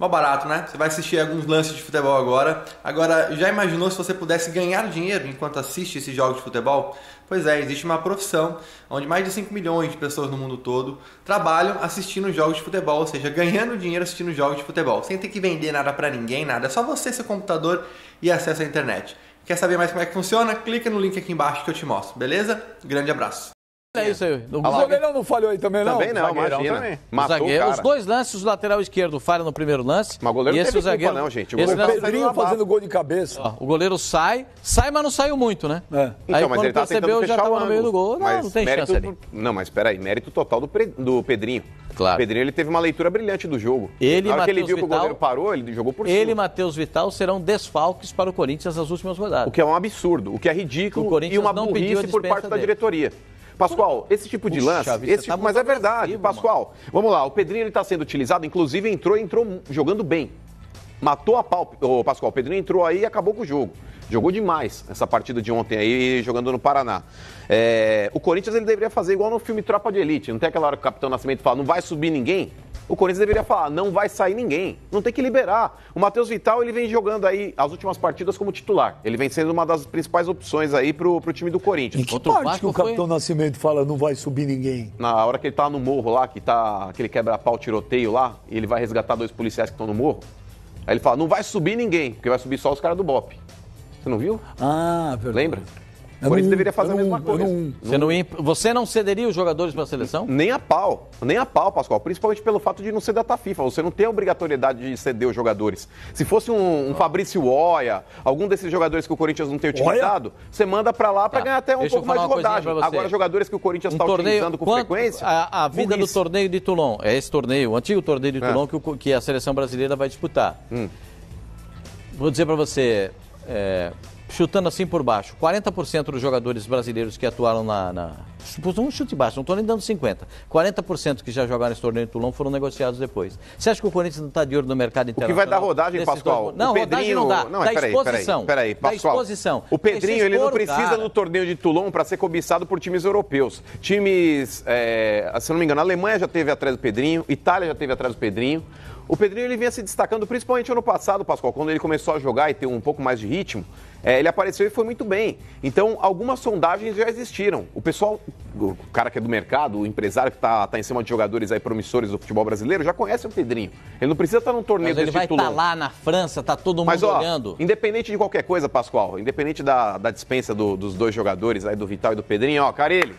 Mó barato, né? Você vai assistir alguns lances de futebol agora. Agora, já imaginou se você pudesse ganhar dinheiro enquanto assiste esses jogos de futebol? Pois é, existe uma profissão onde mais de 5 milhões de pessoas no mundo todo trabalham assistindo jogos de futebol, ou seja, ganhando dinheiro assistindo jogos de futebol, sem ter que vender nada pra ninguém, nada. É só você, seu computador e acesso à internet. Quer saber mais como é que funciona? Clica no link aqui embaixo que eu te mostro, beleza? Grande abraço. É isso aí. O goleirão não falhou aí também, não? Também não, imagina. Também. Matou o cara. Os dois lances, o lateral esquerdo falha no primeiro lance. Mas o goleiro e não esse teve zagueiro, culpa não, gente. O Pedrinho fazendo gol de cabeça. Ó, o goleiro sai, mas não saiu muito, né? É. Então, aí mas quando ele tá percebeu, tentando já fechar estava o no meio do ângulo. gol. Não tem chance ali. Não, mas espera aí, mérito total do Pedrinho. Claro. O Pedrinho, ele teve uma leitura brilhante do jogo. Ele Na hora que ele Matheus viu que o Vital- goleiro parou, ele jogou por Ele e cima. Matheus Vital serão desfalques para o Corinthians nas últimas rodadas. O que é um absurdo, o que é ridículo O Corinthians e uma não pediu a burrice por dispensa parte da dele. diretoria. Pascoal, esse tipo de Puxa lance, vida, você tá mas é muito verdade, agressivo, Pascoal. Vamos lá, o Pedrinho ele tá sendo utilizado, inclusive entrou jogando bem. Matou a pau. Ô, Pascoal, o Pedrinho entrou aí e acabou com o jogo. Jogou demais essa partida de ontem aí, jogando no Paraná. O Corinthians ele deveria fazer igual no filme Tropa de Elite. Não tem aquela hora que o Capitão Nascimento fala, não vai subir ninguém? O Corinthians deveria falar, não vai sair ninguém. Não tem que liberar. O Matheus Vital, ele vem jogando aí as últimas partidas como titular. Ele vem sendo uma das principais opções aí pro time do Corinthians. Em que Outro parte Vasco que o Capitão Nascimento fala não vai subir ninguém? Na hora que ele tá no morro lá, que tá aquele quebra-pau tiroteio lá, e ele vai resgatar 2 policiais que estão no morro. Aí ele fala, não vai subir ninguém, porque vai subir só os caras do BOPE. Você não viu? Ah, verdade. Lembra? O Corinthians deveria fazer a mesma coisa. Você não cederia os jogadores para a seleção? Nem a pau, Pascoal. Principalmente pelo fato de não ser data FIFA. Você não tem a obrigatoriedade de ceder os jogadores. Se fosse um Fabrício Oia, algum desses jogadores que o Corinthians não tem utilizado, você manda pra lá pra ganhar até um pouco mais de rodagem. Agora, jogadores que o Corinthians está utilizando com frequência... A vida do torneio de Toulon, é esse torneio, o antigo torneio de Toulon que a seleção brasileira vai disputar. Vou dizer pra você... chutando assim por baixo, 40% dos jogadores brasileiros que atuaram um chute baixo, não estou nem dando 50%. 40% que já jogaram nesse torneio de Toulon foram negociados depois. Você acha que o Corinthians não está de olho no mercado internacional? O que vai dar rodagem, Pascoal? Não, rodagem não dá. Da exposição. Peraí, Pascoal. Da exposição. O Pedrinho, ele não precisa do torneio de Toulon para ser cobiçado por times europeus. Times, se eu não me engano, a Alemanha já teve atrás do Pedrinho, Itália já teve atrás do Pedrinho. O Pedrinho ele vinha se destacando, principalmente ano passado, Pascoal, quando ele começou a jogar e ter um pouco mais de ritmo, ele apareceu e foi muito bem. Então, algumas sondagens já existiram. O pessoal, o cara que é do mercado, o empresário que está em cima de jogadores aí promissores do futebol brasileiro, já conhece o Pedrinho. Ele não precisa estar num torneio desse Mas ele vai estar lá na França, tá todo mundo olhando. Independente de qualquer coisa, Pascoal, independente da dispensa dos 2 jogadores aí, do Vital e do Pedrinho, ó, Carille.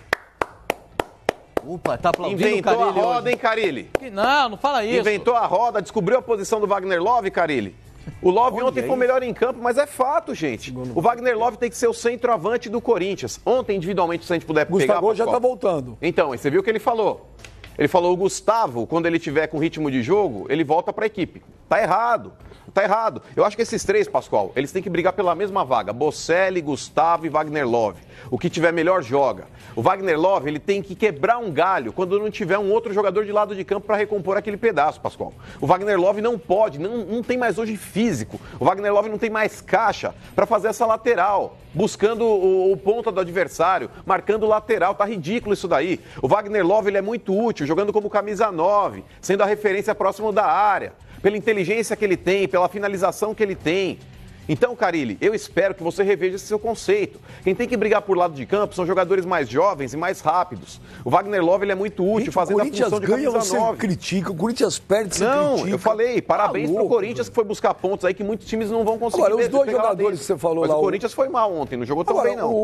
Opa, tá aplaudindo Inventou o Carille a roda, hoje. hein, Carille? Não fala isso. Inventou a roda, descobriu a posição do Wagner Love, Carille? O Love ontem foi o melhor em campo, mas é fato, gente. O Wagner Love tem que ser o centroavante do Corinthians. Ontem, individualmente, se a gente puder pegar... Gustavo já tá voltando. Então, você viu o que ele falou? Ele falou, o Gustavo, quando ele tiver com ritmo de jogo, ele volta pra equipe. Tá errado. Tá errado. Eu acho que esses 3, Pascoal, eles têm que brigar pela mesma vaga. Bocelli, Gustavo e Wagner Love. O que tiver melhor joga. O Wagner Love, ele tem que quebrar um galho quando não tiver um outro jogador de lado de campo para recompor aquele pedaço, Pascoal. O Wagner Love não pode, não tem mais hoje físico. O Wagner Love não tem mais caixa para fazer essa lateral, buscando o ponta do adversário, marcando o lateral. Tá ridículo isso daí. O Wagner Love, ele é muito útil, jogando como camisa 9, sendo a referência próximo da área, pela inteligência que ele tem, pela finalização que ele tem. Então, Carille, eu espero que você reveja esse seu conceito. Quem tem que brigar por lado de campo são jogadores mais jovens e mais rápidos. O Wagner Love ele é muito útil, fazendo a função de camisa 9. O Corinthians ganha, você critica. O Corinthians perde, você critica. Não, eu falei, parabéns pro Corinthians que foi buscar pontos aí que muitos times não vão conseguir. Agora, os 2 jogadores que você falou lá... Mas o Corinthians foi mal ontem, não jogou tão bem, não.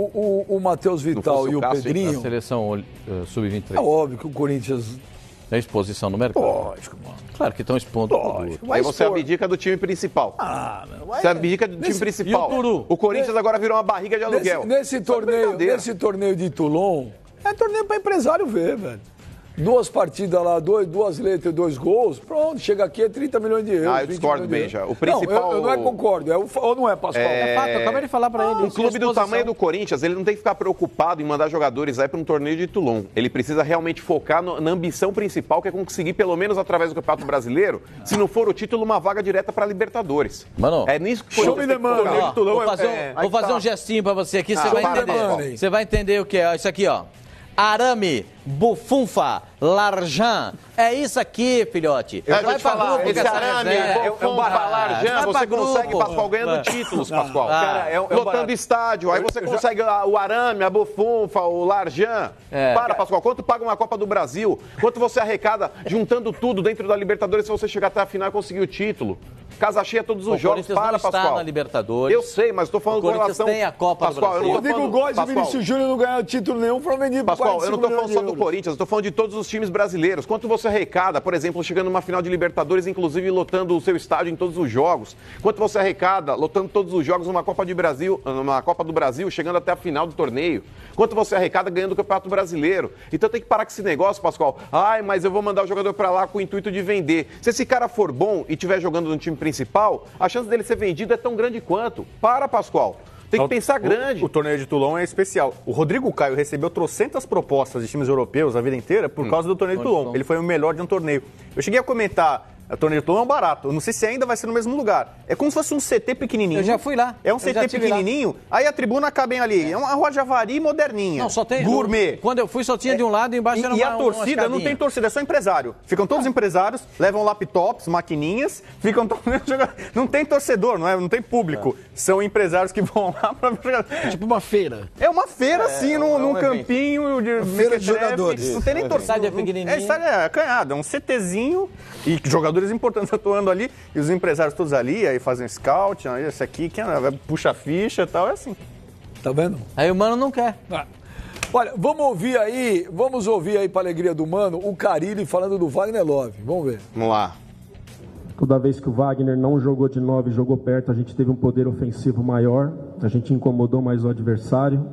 O Matheus Vital e o Pedrinho... A seleção sub-23. É óbvio que o Corinthians... É exposição no mercado. Lógico, mano. Claro que estão expondo. Aí você abdica do time principal. Você abdica do time principal. O Corinthians agora virou uma barriga de aluguel. Nesse torneio de Toulon, é torneio para empresário ver, velho. 2 partidas lá, 2 letras, 2 gols, pronto, chega aqui é 30 milhões de euros. Eu discordo, Benja. O principal... Não, eu não concordo, ou não é, Pascoal? É fato, eu acabei de falar pra ele. Um clube do tamanho do Corinthians, ele não tem que ficar preocupado em mandar jogadores aí para um torneio de Toulon. Ele precisa realmente focar na ambição principal, que é conseguir, pelo menos através do Campeonato Brasileiro, se não for o título, uma vaga direta para Libertadores. Mano, é nisso que o Corinthians tem que focar. Vou fazer um gestinho pra você aqui, você vai entender. Você vai entender o que é. Isso aqui, ó. Arame, bufunfa, Larjan. É isso aqui, filhote. Vai pra grupo, esse arame, Larjan, você consegue, Pascoal, ganhando títulos, Pascoal. Lotando estádio, aí você consegue o arame, a bufunfa, o Larjan. Pascoal, quanto paga uma Copa do Brasil? Quanto você arrecada juntando tudo dentro da Libertadores se você chegar até a final e conseguir o título? Casa cheia todos os jogos, Pascoal. Pascoal. Na Libertadores. Eu sei, mas estou falando com relação... tem a Copa do Brasil. O Rodrigo Góes e Vinícius Júnior não ganharam título nenhum, foram vendidos por Pascoal, eu não estou falando só do Corinthians, eu estou falando de todos os times brasileiros. Quanto você arrecada, por exemplo, chegando numa final de Libertadores, inclusive lotando o seu estádio em todos os jogos? Quanto você arrecada, lotando todos os jogos numa Copa do Brasil, chegando até a final do torneio? Quanto você arrecada ganhando o Campeonato Brasileiro? Então tem que parar com esse negócio, Pascoal. Mas eu vou mandar o jogador para lá com o intuito de vender. Se esse cara for bom e estiver jogando no time principal, a chance dele ser vendido é tão grande quanto. Pascoal. Tem que pensar grande. O torneio de Toulon é especial. O Rodrigo Caio recebeu trocentas propostas de times europeus a vida inteira por causa do torneio de Toulon. Ele foi o melhor de um torneio. Eu cheguei a comentar, o torneio de Toulon é um barato. Eu não sei se ainda vai ser no mesmo lugar. É como se fosse um CT pequenininho. Eu já fui lá. É um CT pequenininho, aí a tribuna cabem ali. É uma Rua Javari moderninha. Não, só tem... Gourmet. Quando eu fui, só tinha de um lado e embaixo era uma... E a torcida, não tem torcida, é só empresário. Ficam todos empresários, levam laptops, maquininhas, ficam todos... Não tem torcedor, não tem público. São empresários que vão lá pra jogar. Tipo uma feira. É uma feira, sim, num campinho de feira de jogadores. Não tem nem torcida. Estádio é pequenininho. Estádio é acanhado, é um CTzinho e jogadores importantes atuando ali. E os empresários todos ali, aí fazem scout, aí esse aqui que puxa a ficha e tal, é assim. Tá vendo? Aí o Mano não quer. Olha, vamos ouvir aí, pra alegria do Mano, o Carille falando do Wagner Love. Vamos ver. Vamos lá. Toda vez que o Wagner não jogou de 9, jogou perto, a gente teve um poder ofensivo maior, a gente incomodou mais o adversário.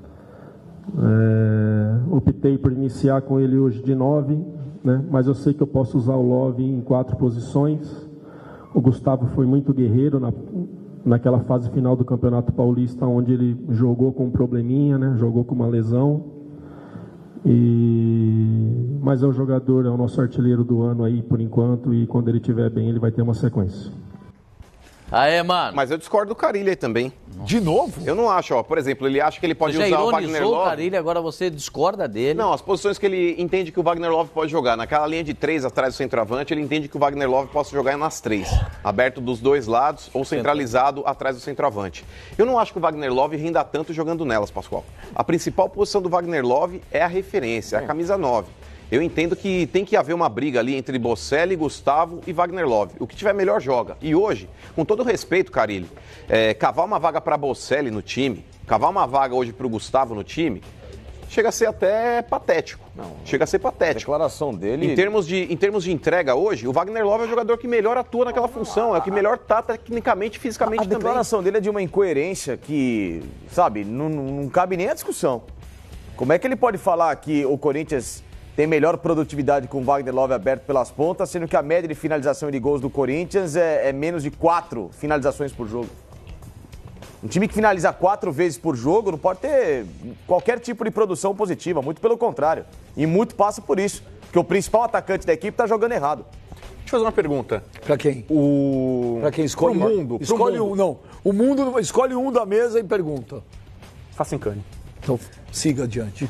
Optei por iniciar com ele hoje de 9, né? Mas eu sei que eu posso usar o Love em 4 posições. O Gustavo foi muito guerreiro naquela fase final do Campeonato Paulista, onde ele jogou com um probleminha, né? Jogou com uma lesão. Mas é o jogador, é o nosso artilheiro do ano aí por enquanto, e quando ele estiver bem ele vai ter uma sequência. Aê, Mano. Mas eu discordo do Carille aí também. De novo? Eu não acho, por exemplo, ele acha que ele pode Você usar o Wagner Love. o Carille, agora você discorda dele. Não, as posições que ele entende que o Wagner Love pode jogar. Naquela linha de 3 atrás do centroavante, ele entende que o Wagner Love possa jogar nas 3. Aberto dos dois lados ou centralizado atrás do centroavante. Eu não acho que o Wagner Love renda tanto jogando nelas, Pascoal. A principal posição do Wagner Love é a referência, a camisa 9. Eu entendo que tem que haver uma briga ali entre Bocelli, Gustavo e Wagner Love. O que tiver melhor joga. E hoje, com todo respeito, Carille, cavar uma vaga para Bocelli no time, cavar uma vaga hoje para o Gustavo no time, chega a ser até patético. Chega a ser patético. A declaração dele... Em termos de entrega hoje, o Wagner Love é o jogador que melhor atua naquela função, é o que melhor tá tecnicamente e fisicamente também. A declaração dele é de uma incoerência que, sabe, não cabe nem a discussão. Como é que ele pode falar que o Corinthians tem melhor produtividade com o Wagner Love aberto pelas pontas, sendo que a média de finalização e de gols do Corinthians é menos de 4 finalizações por jogo? Um time que finaliza 4 vezes por jogo não pode ter qualquer tipo de produção positiva, muito pelo contrário. E muito passa por isso, porque o principal atacante da equipe está jogando errado. Deixa eu fazer uma pergunta. Pra quem? Pra quem escolhe? Pro mundo. Escolhe um, não. O mundo escolhe um da mesa e pergunta. Facincani. Então, siga adiante.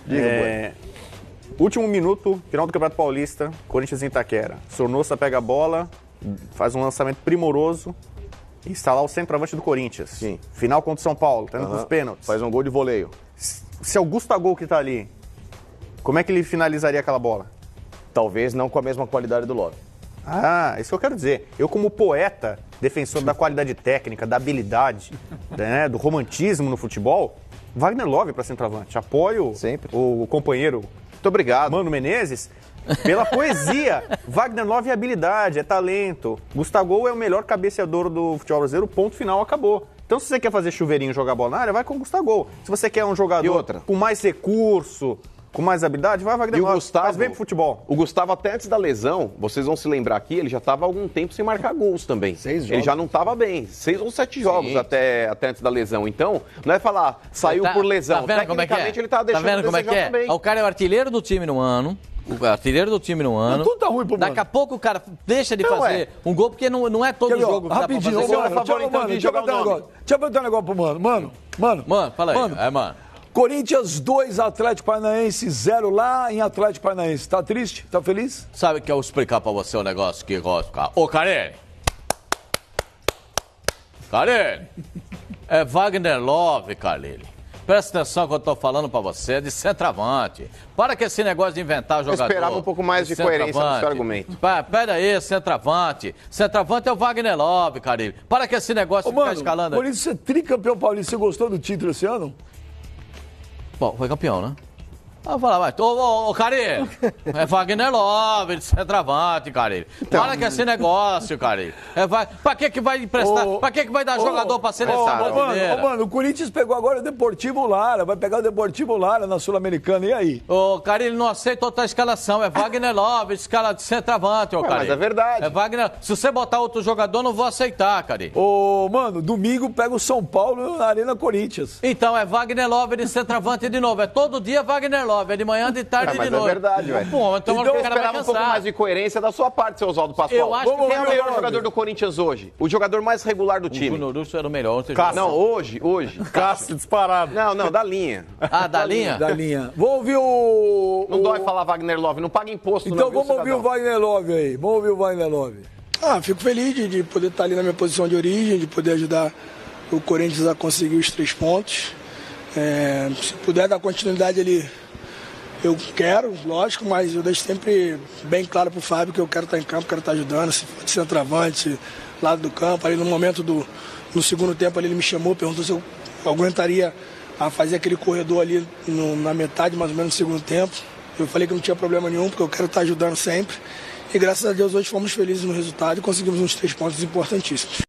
Último minuto, final do Campeonato Paulista, Corinthians em Itaquera. Sornosa pega a bola, faz um lançamento primoroso e está lá o centroavante do Corinthians. Sim. Final contra o São Paulo, tá indo pros pênaltis. Faz um gol de voleio. Se é o Gustavo que tá ali, como é que ele finalizaria aquela bola? Talvez não com a mesma qualidade do Love. Isso que eu quero dizer. Eu, como poeta, defensor da qualidade técnica, da habilidade, né, do romantismo no futebol, Wagner Love para centroavante. Apoio sempre o companheiro. Muito obrigado. Mano Menezes, pela poesia. Wagner Love é habilidade, é talento. Gustavo é o melhor cabeceador do futebol brasileiro, ponto final, acabou. Então, se você quer fazer chuveirinho e jogar bola na área, vai com o Gustavo. Se você quer um jogador com mais recurso, com mais habilidade, vai Wagner Love. Faz bem pro futebol. O Gustavo, até antes da lesão, vocês vão se lembrar aqui, ele já estava há algum tempo sem marcar gols também. 6 jogos. Ele já não estava bem. 6 ou 7 jogos até antes da lesão. Então, não é falar, saiu por lesão. Tá vendo como é que é? Ele tá deixando vendo como é que é? também. O cara é o artilheiro do time no ano. O artilheiro do time no ano. Tudo tá ruim pro Mano. Daqui a pouco o cara deixa de fazer um gol, porque não é todo jogo que dá pra fazer. Rapidinho, deixa eu perguntar um negócio pro Mano. Mano, fala aí. Mano, Corinthians 2, Atlético Paranaense 0 lá em Atlético Paranaense. Tá triste? Tá feliz? Sabe que eu vou explicar pra você um negócio que gosto, cara. Ô, Carelli! Carelli! É Wagner Love, Carelli. Presta atenção que eu tô falando pra você, é de centroavante. Para com esse negócio de inventar jogador. Eu esperava um pouco mais de coerência no seu argumento. Pera aí, centroavante. Centroavante é o Wagner Love, Carelli. Para com esse negócio de ficar escalando. Por isso você é tricampeão paulista. Você gostou do título esse ano? Bom, foi campeão, né? Ah, vou falar, mas... Ô, Carelli, é Wagner Love, de centroavante, Carelli. Para com esse negócio, Carelli. Pra que vai emprestar? Pra que vai dar jogador pra seleção brasileira? Mano, o Corinthians pegou agora o Deportivo Lara. Vai pegar o Deportivo Lara na Sul-Americana. E aí? Ô, Carelli, não aceita outra escalação. É Wagner Love, escala de centroavante, ô, Carelli. Mas é verdade. É Wagner... Se você botar outro jogador, não vou aceitar, Carelli. Ô, mano, domingo pega o São Paulo na Arena Corinthians. Então, é Wagner Love de centroavante de novo. É todo dia Wagner Love. É de manhã, de tarde e de noite. Mas é verdade, velho. Bom, então eu esperava um pouco mais de coerência da sua parte, seu Oswaldo Pascoal. Eu acho que quem é o melhor jogador do Corinthians hoje? O jogador mais regular do time. O Júnior Urso era o melhor. Não, hoje. Cássio disparado. Não, da linha. Ah, da linha? Da linha. Vamos ouvir o... Não dói falar Wagner Love, não paga imposto. Então vamos ouvir o Wagner Love aí. Vamos ouvir o Wagner Love. Fico feliz de poder estar ali na minha posição de origem, de poder ajudar o Corinthians a conseguir os 3 pontos. Se puder dar continuidade ali, eu quero, lógico, mas eu deixo sempre bem claro pro Fábio que eu quero estar em campo, quero estar ajudando, se for de centroavante, lado do campo. Ali no momento no segundo tempo ali, ele me chamou, perguntou se eu aguentaria a fazer aquele corredor ali na metade, mais ou menos, do segundo tempo. Eu falei que não tinha problema nenhum, porque eu quero estar ajudando sempre. E graças a Deus hoje fomos felizes no resultado e conseguimos uns 3 pontos importantíssimos.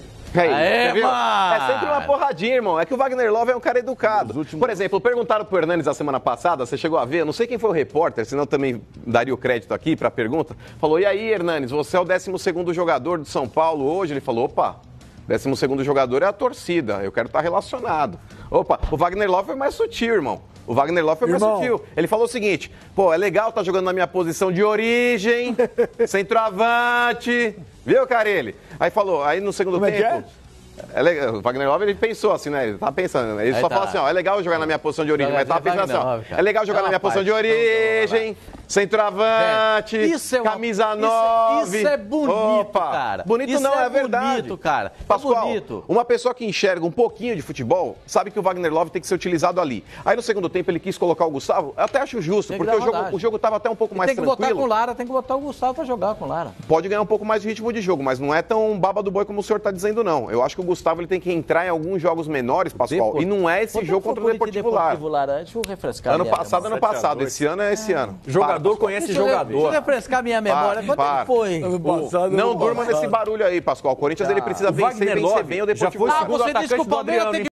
É sempre uma porradinha, irmão. É que o Wagner Love é um cara educado. Por exemplo, perguntaram pro Hernanes a semana passada, você chegou a ver, não sei quem foi o repórter, senão também daria o crédito aqui pra pergunta. Falou, e aí, Hernanes, você é o 12º jogador do São Paulo hoje? Ele falou, opa, 12º jogador é a torcida, eu quero estar relacionado. Opa, o Wagner Love foi mais sutil, irmão. O Wagner Love foi mais sutil. Ele falou o seguinte, é legal estar jogando na minha posição de origem, centroavante, viu, Carelli? Aí falou, aí no segundo tempo... O Wagner Love, ele pensou assim, né? Ele tava pensando, né? Ele só fala assim, é legal jogar na minha posição de origem, mas tava pensando assim, é legal jogar na minha posição de origem, centroavante, camisa 9. Isso é bonito, cara. Bonito isso não, é verdade. Bonito, cara. Pascoal, bonito. Uma pessoa que enxerga um pouquinho de futebol, sabe que o Wagner Love tem que ser utilizado ali. Aí no segundo tempo ele quis colocar o Gustavo, eu até acho justo, porque o jogo tava até um pouco mais tranquilo. Tem que botar com o Lara, tem que botar o Gustavo pra jogar com o Lara. Pode ganhar um pouco mais de ritmo de jogo, mas não é tão baba do boi como o senhor tá dizendo, não. Eu acho que o Gustavo ele tem que entrar em alguns jogos menores, Pascoal, e não é esse jogo contra o Deportivo Lara. Deixa eu refrescar. Ano passado, esse ano é esse ano. Jogador conhece jogador. Deixa eu refrescar minha memória. Quanto foi? Não durma nesse barulho aí, Pascoal. O Corinthians ele precisa vencer bem o Deportivo Lara. Já foi segundo atacante do Adriano.